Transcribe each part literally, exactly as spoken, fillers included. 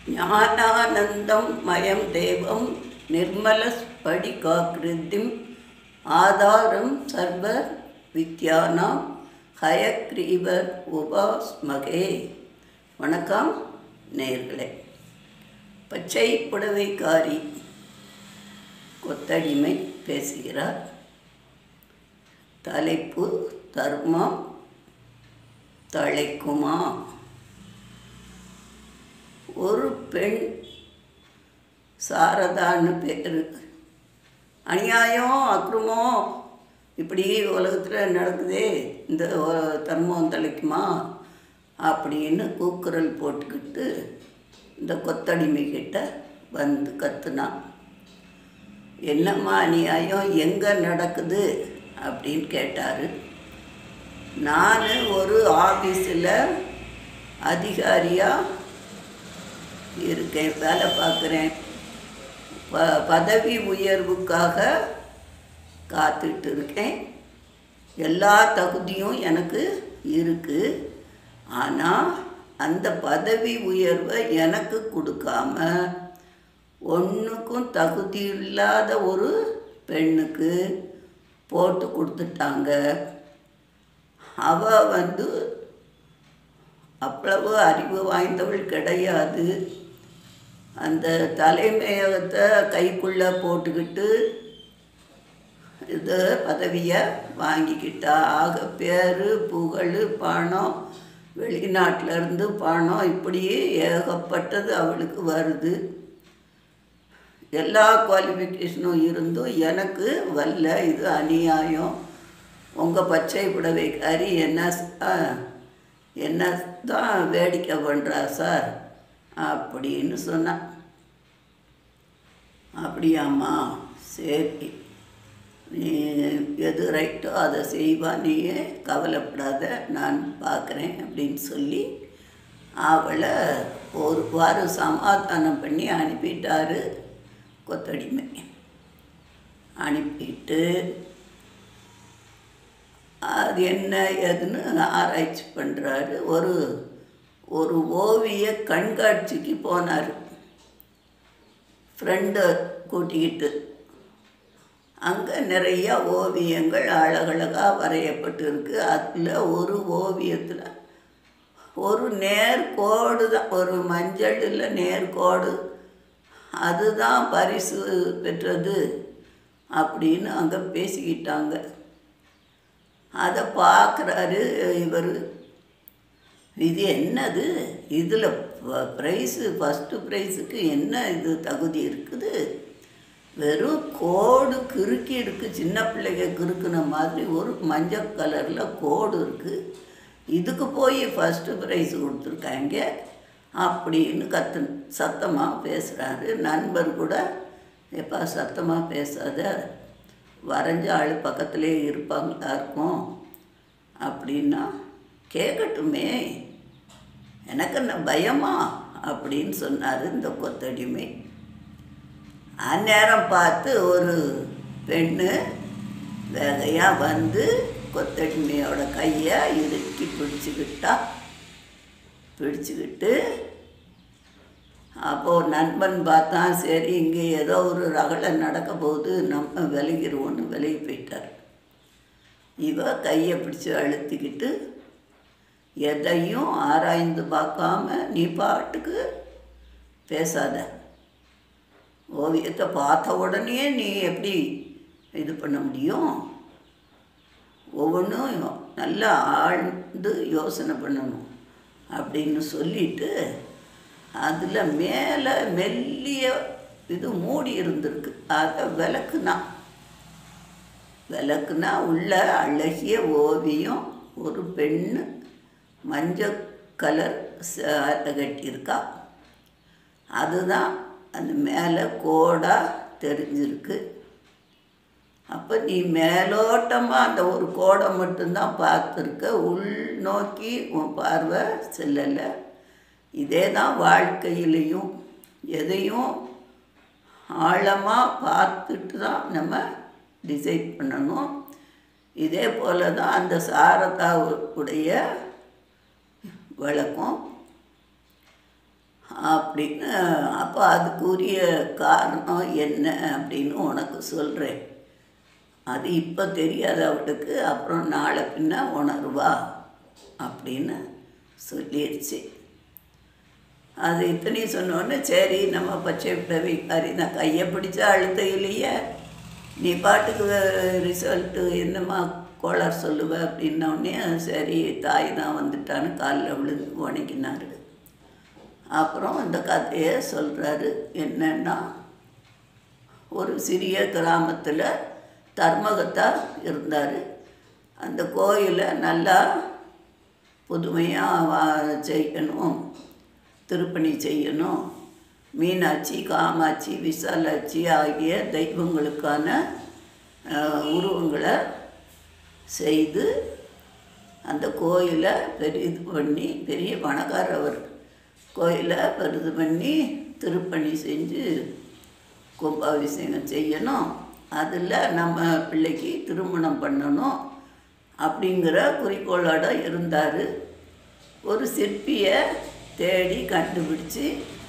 ஞானானந்தம் மயம் தேவம் நிர்மலஸ்படிகாக்ருதிம் ஆதாரம் சர்வ வித்யானாம் ஹயக்ரீவர் உபாஸ்மகே. வணக்கம் நேயர்களே. பச்சை புடவைக்காரி கொத்தடிமை பேசுகிறார். தலைப்பு தர்மம் தழைக்குமா? ஒரு பெண், சாரதான்னு பேர், அநியாயம் அக்ரமம் இப்படி உலகத்தில் நடக்குதே, இந்த தர்மம் தலைக்குமா அப்படின்னு கூக்குரல் போட்டுக்கிட்டு இந்த கொத்தடிமை கிட்ட வந்து கத்துனான். என்னம்மா அநியாயம், எங்கே நடக்குது அப்படின்னு கேட்டார். நான் ஒரு ஆஃபீஸில் அதிகாரியாக இருக்கேன், வேலை பார்க்குறேன். ப பதவி உயர்வுக்காக காத்துட்டு இருக்கேன். எல்லா தகுதியும் எனக்கு இருக்குது. ஆனால் அந்த பதவி உயர்வை எனக்கு கொடுக்காம ஒன்றுக்கும் தகுதி இல்லாத ஒரு பெண்ணுக்கு போட்டு கொடுத்துட்டாங்க. அவள் வந்து அவ்வளவு அறிவு வாய்ந்தவள் கிடையாது. அந்த தலைமையகத்தை கைக்குள்ளே போட்டுக்கிட்டு இது பதவியை வாங்கிக்கிட்டா. ஆக பேர், புகழ், பணம், வெளிநாட்டிலேருந்து பணம், இப்படியே ஏகப்பட்டது அவளுக்கு வருது. எல்லா குவாலிஃபிகேஷனும் இருந்தும் எனக்கு வரல. இது அநியாயம். உங்கள் பச்சை புடவைக்காரி என்ன என்ன தான் வேடிக்கை பண்ணுறா சார் அப்படின்னு சொன்னான். அப்படியாம்மா, சரி, நீ எது ரைட்டோ அதை செய்வா, நீயே கவலைப்படாத, நான் பார்க்குறேன் அப்படின்னு சொல்லி அவளை ஒரு வாரம் சமாதானம் பண்ணி அனுப்பிட்டாரு கொத்தடிமை. அனுப்பிட்டு அது என்ன ஏதுன்னு ஆராய்ச்சி பண்ணுறாரு. ஒரு ஒரு ஓவிய கண்காட்சிக்கு போனார் ஃப்ரெண்டை கூட்டிக்கிட்டு. அங்கே நிறைய ஓவியங்கள் அழகழகாக வரையப்பட்டு இருக்குது. அதில் ஒரு ஓவியத்தில் ஒரு நேர்கோடு தான், ஒரு மஞ்சளில் நேர்கோடு, அதுதான் பரிசு பெற்றது அப்படின்னு அங்கே பேசிக்கிட்டாங்க. அதை பார்க்குறாரு இவர். இது என்னது, இதில் ப்ரைஸு, ஃபஸ்ட்டு ப்ரைஸுக்கு என்ன இது தகுதி இருக்குது? வெறும் கோடு கிறுக்கி இருக்குது, சின்ன பிள்ளைங்க கிறுக்குன மாதிரி ஒரு மஞ்சள் கலரில் கோடு இருக்குது. இதுக்கு போய் ஃபஸ்ட்டு ப்ரைஸ் கொடுத்துருக்காங்க அப்படின்னு கத்து சத்தமாக பேசுகிறாரு. நண்பர் கூட, எப்பா சத்தமாக பேசாத, வரைஞ்ச ஆள் பக்கத்துலேயே இருப்பாங்களா இருக்கும் அப்படின்னா, கேட்கட்டுமே, எனக்கு என்ன பயமா அப்படின்னு சொன்னார் இந்த கொத்தடிமை. அந்நேரம் பார்த்து ஒரு பெண்ணு வேகையாக வந்து கொத்தடிமையோட கையை இறுக்கி பிடிச்சிக்கிட்டா. பிடிச்சிக்கிட்டு அப்போது நண்பன் பார்த்தான், சரி இங்கே ஏதோ ஒரு ரகளை நடக்க போகுது, நம்ம விலகிடுவோன்னு விலகி போயிட்டார். இவ கையை பிடிச்சி அழுத்திக்கிட்டு, எதையும் ஆராய்ந்து பார்க்காம நீ பாட்டுக்கு பேசாத, ஓவியத்தை பார்த்த உடனே நீ எப்படி இது பண்ண முடியும்? ஒவ்வொன்றும் நல்லா ஆழ்ந்து யோசனை பண்ணணும் அப்படின்னு சொல்லிட்டு, அதில் மேலே மெல்லிய இது மூடி இருந்திருக்கு, அதை விளக்குனா விளக்குனா உள்ள அழகிய ஓவியம், ஒரு பெண்ணு மஞ்சள் கலர் சேலை கட்டியிருக்கா. அதுதான் அந்த மேலே கோடாக தெரிஞ்சிருக்கு. அப்போ நீ மேலோட்டமாக அந்த ஒரு கோடை மட்டும்தான் பார்த்துருக்க, உள் நோக்கி உன் பார்வை செல்லலை. இதே தான் வாழ்க்கையிலையும், எதையும் ஆழமாக பார்த்துட்டு தான் நம்ம டிசைட் பண்ணணும். இதே போல் தான் அந்த சாரதாவுடைய வழக்கம். அப்படின்னு. அப்போ அதுக்குரிய காரணம் என்ன அப்படின்னு உனக்கு சொல்கிறேன். அது இப்போ தெரியாது அவளுக்கு, அப்புறம் நாளை பின்ன உணர்வா அப்படின்னு சொல்லிடுச்சு. அது இத்தனையும் சொன்னோன்னே சரி நம்ம பச்சை பிறவிக்காரி நான் கையை பிடிச்சா அழுத்தையிலேயே நீ பாட்டுக்கு ரிசல்ட்டு என்னம்மா கோளார் சொல்லுவ அப்படின்னோடனே சரி தாய் தான் வந்துட்டான்னு காலில் விழுந்து வணங்கினார். அப்புறம் இந்த கதையை சொல்கிறாரு. என்னன்னா, ஒரு சிறிய கிராமத்தில் தர்மகத்தா இருந்தார். அந்த கோயிலை நல்லா புதுமையாக செய்யணும், திருப்பணி செய்யணும். மீனாட்சி, காமாட்சி, விசாலாட்சி ஆகிய தெய்வங்களுக்கான உருவங்களை செய்து அந்த கோயிலை பெரிது பண்ணி, பெரிய பணக்காரவர் கோயிலை பெரிது பண்ணி திருப்பணி செஞ்சு கும்பாபிஷேகம் செய்யணும். அதில் நம்ம பிள்ளைக்கு திருமணம் பண்ணணும் அப்படிங்கிற குறிக்கோளோட இருந்தார். ஒரு சிற்பியை தேடி கண்டுபிடிச்சி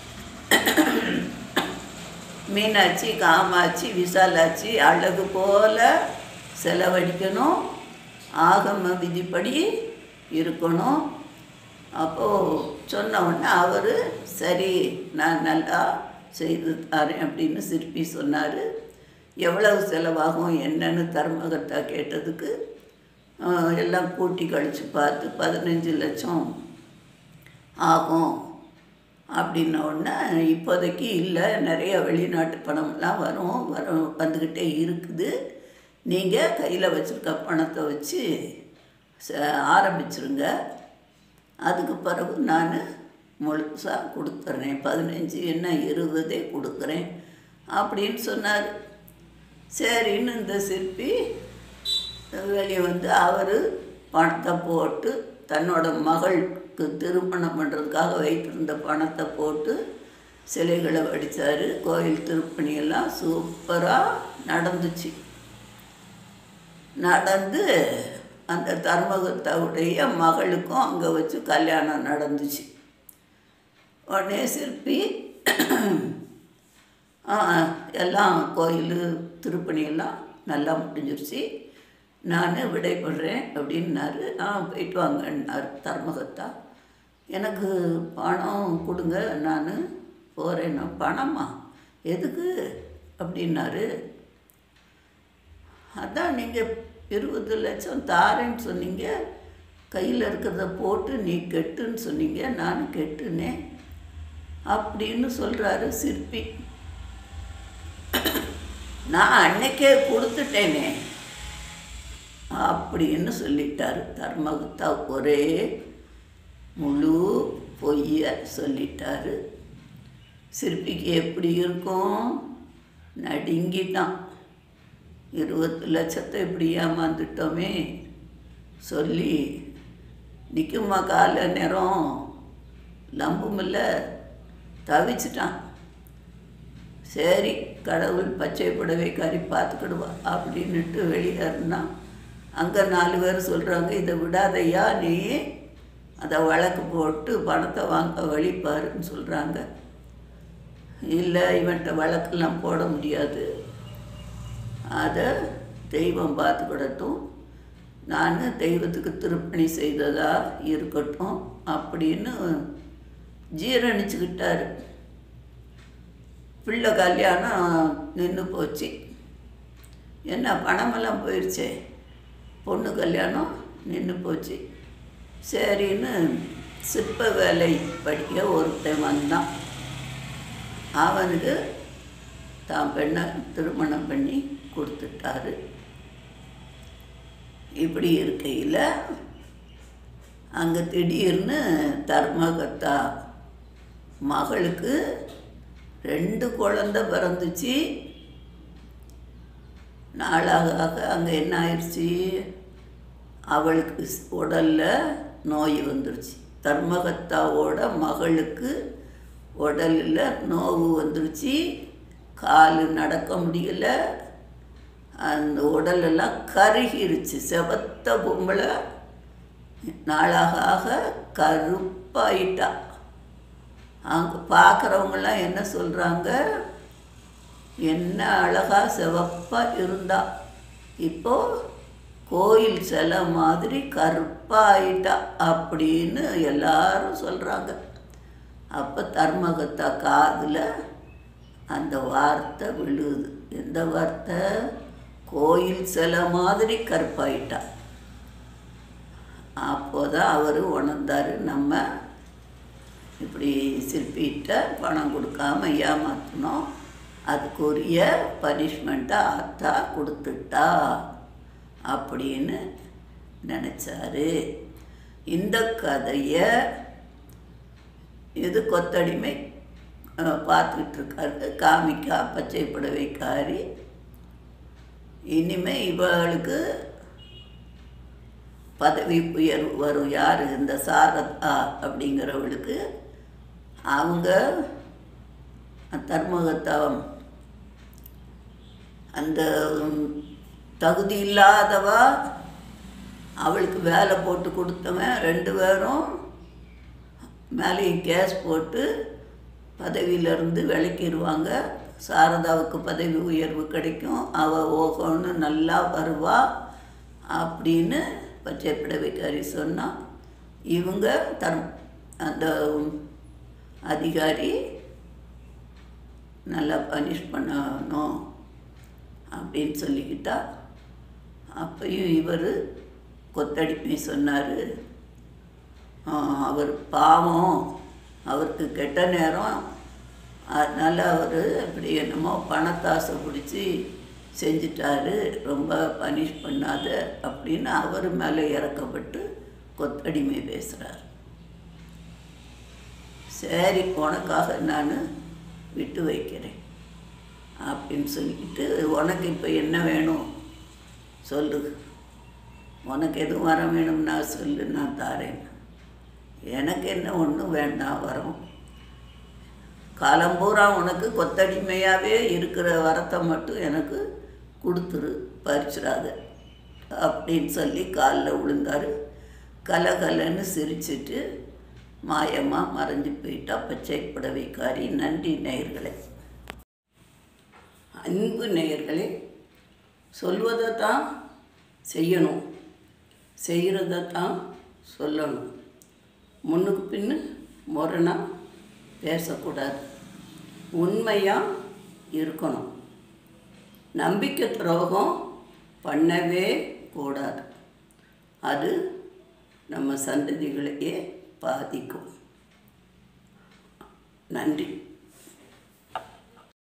மீனாட்சி, காமாட்சி, விசாலாட்சி அழகு போல் செலவழிக்கணும், ஆகம விதிப்படி இருக்கணும். அப்போது சொன்ன உடனே அவர் சரி நான் நல்லா செய்து தரேன் அப்படின்னு சிற்பி சொன்னார். எவ்வளவு செலவாகும் என்னன்னு தர்மகர்த்தா கேட்டதுக்கு எல்லாம் கூட்டி கழித்து பார்த்து பதினஞ்சு லட்சம் ஆகும் அப்படின்ன உடனே இப்போதைக்கு இல்லை, நிறைய வெளிநாட்டு பணம்லாம் வரும் வர வந்துக்கிட்டே இருக்குது. நீங்கள் கையில் வச்சுருக்க பணத்தை வச்சு ஆரம்பிச்சிருங்க, அதுக்கு பிறகு நான் முழுசாக கொடுத்துட்றேன், பதினஞ்சு என்ன இருபதே கொடுக்குறேன் அப்படின்னு சொன்னார். சரின்னு இந்த சிற்பி வெளியே வந்து அவர் பணத்தை போட்டு தன்னோட மகளுக்கு திருமணம் பண்ணுறதுக்காக வைத்திருந்த பணத்தை போட்டு சிலைகளை வடித்தார். கோயில் திருப்பணியெல்லாம் சூப்பராக நடந்துச்சு. நடந்து அந்த தர்மகர்த்தாவுடைய மகளுக்கும் அங்கே வச்சு கல்யாணம் நடந்துச்சு. உடனே சிற்பி எல்லாம் கோயில் திருப்பணியெல்லாம் நல்லா முடிஞ்சிருச்சு, நான் விடைபடுறேன் அப்படின்னாரு. ஆ போயிட்டு வாங்கன்னார் தர்மகர்த்தா. எனக்கு பணம் கொடுங்க, நான் போகிறேன்னா. பணமா எதுக்கு அப்படின்னாரு. அதான் நீங்கள் இருபது லட்சம் தாரேன்னு சொன்னீங்க, கையில் இருக்கிறத போட்டு நீ கெட்டுன்னு சொன்னீங்க, நான் கெட்டுனே அப்படின்னு சொல்கிறாரு சிற்பி. நான் அன்னைக்கே கொடுத்துட்டேனே அப்படின்னு சொல்லிட்டாரு தர்மகர்த்தா. ஒரே முழு பொய்ய சொல்லிட்டாரு. சிற்பிக்கு எப்படி இருக்கும், நடுங்கிட்டான். இருபது லட்சத்தை இப்படி ஏமாந்துட்டோமே சொல்லி நிற்குமா கால நேரம் லம்புமில்ல, தவிச்சிட்டான். சரி கடவுள் பச்சை புடவைக்காரி பார்த்துக்கிடுவா அப்படின்னுட்டு வெளியேறினா. அங்கே நாலு பேர் சொல்கிறாங்க, இதை விடாதையா நீ அதை வழக்கு போட்டு பணத்தை வாங்க வழிப்பாருன்னு சொல்கிறாங்க. இல்லை இவன்கிட்ட வழக்கெல்லாம் போட முடியாது, அதை தெய்வம் பார்த்துக்கிடட்டும், நான் தெய்வத்துக்கு திருப்பணி செய்ததா இருக்கட்டும் அப்படின்னு ஜீரணிச்சுக்கிட்டாரு. பிள்ளை கல்யாணம் நின்று போச்சு. என்ன பணமெல்லாம் போயிடுச்சே, பொண்ணு கல்யாணம் நின்று போச்சு. சரின்னு சிற்ப வேலை படிக்க ஒருத்தன் வந்தான். அவனுக்கு தான் பெண்ணை திருமணம் பண்ணி கொடுத்துட்டாரு. இப்படி இருக்கையில் அங்கே திடீர்னு தர்மகர்த்தா மகளுக்கு ரெண்டு குழந்தை பிறந்துச்சு. நாளாக அங்கே என்ன ஆயிடுச்சு, அவளுக்கு உடலில் நோய் வந்துருச்சு. தர்மகர்த்தாவோட மகளுக்கு உடலில் நோவு வந்துருச்சு, கால் நடக்க முடியல, அந்த உடலெல்லாம் கருகிருச்சு. செவத்த பொம்பளை நாளாக ஆக கருப்பாயிட்டா. அங்கே பார்க்குறவங்களாம் என்ன சொல்கிறாங்க, என்ன அழகாக சிவப்பாக இருந்தா, இப்போது கோயில் சிலை மாதிரி கருப்பாயிட்டா அப்படின்னு எல்லாரும் சொல்கிறாங்க. அப்போ தர்மகத்தா காதில் அந்த வார்த்தை விழுது. எந்த வார்த்தை? கோயில் சிலை மாதிரி கருப்பாயிட்டா. அப்போதான் அவர் உணர்ந்தார், நம்ம இப்படி சிற்பிகிட்ட பணம் கொடுக்காம ஏமாற்றினோம், அதுக்குரிய பனிஷ்மெண்ட்டை ஆத்தா கொடுத்துட்டா அப்படின்னு நினச்சாரு. இந்த கதையை இது கொத்தடிமை பார்த்துக்கிட்டு இருக்காரு. காமிக்கா பச்சை புடவைக்காரி. இனிமேல் இவளுக்கு பதவி உயர்வு வரும். யார்? இந்த சாரதா அப்படிங்கிறவளுக்கு. அவங்க தர்மகத்தம் அந்த தகுதி இல்லாதவா, அவளுக்கு வேலை போட்டு கொடுத்தவன் ரெண்டு பேரும் மேலேயும் கேஸ் போட்டு பதவியிலேருந்து விலக்கிடுவாங்க. சாரதாவுக்கு பதவி உயர்வு கிடைக்கும், அவள் ஓகோன்னு நல்லா வருவா அப்படின்னு பச்சை புடவைக்காரி சொன்னான். இவங்க தர் அந்த அதிகாரி நல்லா பனிஷ் பண்ணணும் அப்படின்னு சொல்லிக்கிட்டா. அப்பையும் இவர் கொத்தடிமை சொன்னார், அவர் பாவம், அவருக்கு கெட்ட நேரம், அதனால் அவர் இப்படி என்னமோ பணத்தாசை பிடிச்சி செஞ்சிட்டாரு, ரொம்ப பனிஷ் பண்ணாத அப்படின்னு அவர் மேலே இறக்கப்பட்டு கொத்தடிமை பேசுகிறார். சரி, உனக்காக நான் விட்டு வைக்கிறேன் அப்படின்னு சொல்லிக்கிட்டு, உனக்கு இப்போ என்ன வேணும் சொல்லு, உனக்கு எதுவும் வர வேணும்னா சொல்லு, நான் தாரேன். எனக்கு என்ன ஒன்றும் வேண்டாம் வரோம், காலம்பூரா உனக்கு கொத்தடிமையாகவே இருக்கிற வரத்தை மட்டும் எனக்கு கொடுத்துரு, பறிச்சிடாத அப்படின்னு சொல்லி காலில் விழுந்தார். கலகலன்னு சிரிச்சிட்டு மாயமாக மறைஞ்சு போயிட்டா பச்சை புடவைக்காரி. நன்றி நேயர்களே. அன்பு நேயர்களே, சொல்வதை தான் செய்யணும், செய்கிறத தான் சொல்லணும். முன்னுக்கு பின்னு முரணாக பேசக்கூடாது, உண்மையாக இருக்கணும். நம்பிக்கை துரோகம் பண்ணவே கூடாது, அது நம்ம சந்ததிகளையே பாதிக்கும். நன்றி.